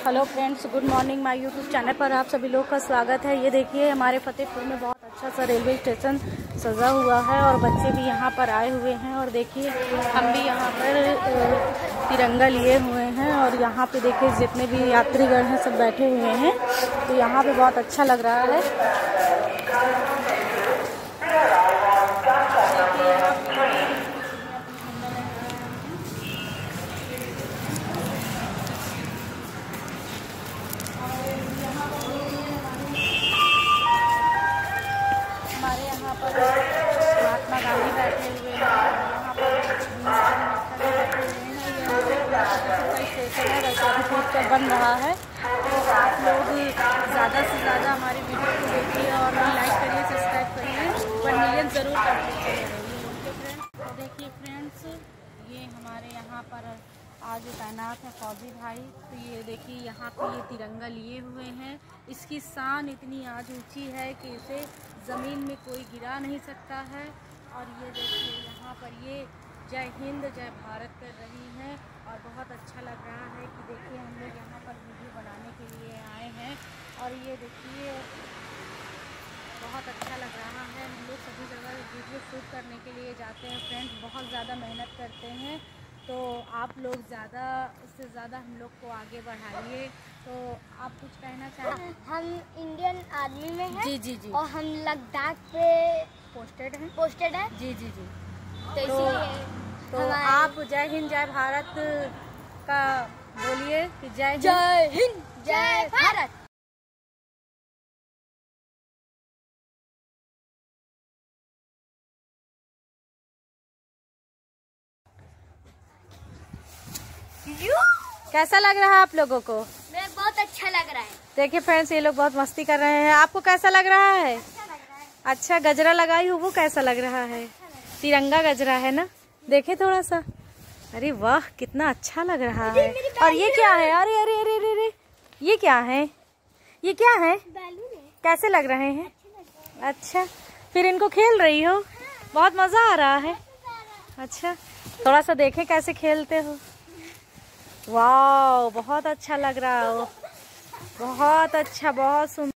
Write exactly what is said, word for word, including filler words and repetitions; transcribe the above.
Hello friends, good morning. My YouTube channel पर आप सभी लोग का स्वागत है। ये देखिए हमारे फतेहपुर में बहुत अच्छा सा रेलवे स्टेशन सजा हुआ है और बच्चे भी यहाँ पर आए हुए हैं। और देखिए हम भी यहाँ पर तिरंगा लिए हुए हैं और यहाँ पे देखिए जितने भी यात्रीगण हैं सब बैठे हुए हैं, तो यहाँ पे बहुत अच्छा लग रहा है। हमारे यहाँ पर महात्मा गांधी बैठे हुए हैं, यहाँ पर बैठे हुए हैं। ये स्टेशन है, वैसे अभी ठीक से बन रहा है, तो आप लोग ज़्यादा से ज़्यादा हमारी वीडियो को देखिए और लाइक करिए, सब्सक्राइब करिए, वन मिलियन ज़रूर कंप्लीट करिए। तो देखिए फ्रेंड्स, ये हमारे यहाँ पर आज तैनात है फौजी भाई। तो ये देखिए यहाँ पे ये तिरंगा लिए हुए हैं। इसकी शान इतनी आज ऊंची है कि इसे ज़मीन में कोई गिरा नहीं सकता है। और ये देखिए यहाँ पर ये जय हिंद जय भारत कर रही हैं और बहुत अच्छा लग रहा है कि देखिए हम लोग यहाँ पर वीडियो बनाने के लिए आए हैं। और ये देखिए बहुत अच्छा लग रहा है। हम लोग सभी जगह वीडियो शूट करने के लिए जाते हैं फ्रेंड्स, बहुत ज़्यादा मेहनत करते हैं, तो आप लोग ज़्यादा से ज़्यादा हम लोग को आगे बढ़ाइए। तो आप कुछ कहना चाहें? हम इंडियन आर्मी में हैं। जी जी जी। और हम लद्दाख पे पोस्टेड हैं। पोस्टेड हैं। जी जी जी। तो, तो, तो आप जय हिंद जय भारत का बोलिए कि जय जय हिंद जय भारत। कैसा लग रहा है आप लोगों को? मैं बहुत अच्छा लग रहा है। देखिए फ्रेंड्स, ये लोग बहुत मस्ती कर रहे हैं। आपको कैसा लग रहा है? अच्छा लग रहा है। अच्छा, गजरा लगाई हूँ, वो कैसा लग रहा है? तिरंगा गजरा है ना, देखे थोड़ा सा। अरे वाह, कितना अच्छा लग रहा है। और ये क्या है? अरे अरे अरे अरे अरे ये क्या है? ये क्या है? बैलून है। कैसे लग रहे हैं? अच्छा, फिर इनको खेल रही हो? बहुत मजा आ रहा है। अच्छा, थोड़ा सा देखे कैसे खेलते हो। वाह, बहुत अच्छा लग रहा हो, बहुत अच्छा, बहुत सुंदर।